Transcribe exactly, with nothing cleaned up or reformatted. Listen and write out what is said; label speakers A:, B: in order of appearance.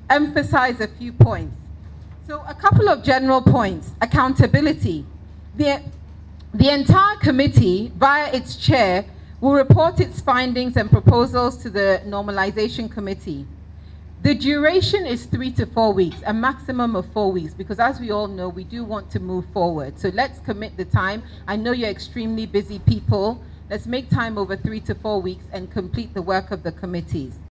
A: emphasize a few points. So a couple of general points. Accountability. The, the entire committee, via its chair, will report its findings and proposals to the Normalization Committee. The duration is three to four weeks, a maximum of four weeks, because as we all know, we do want to move forward. So let's commit the time. I know you're extremely busy people. Let's make time over three to four weeks and complete the work of the committees.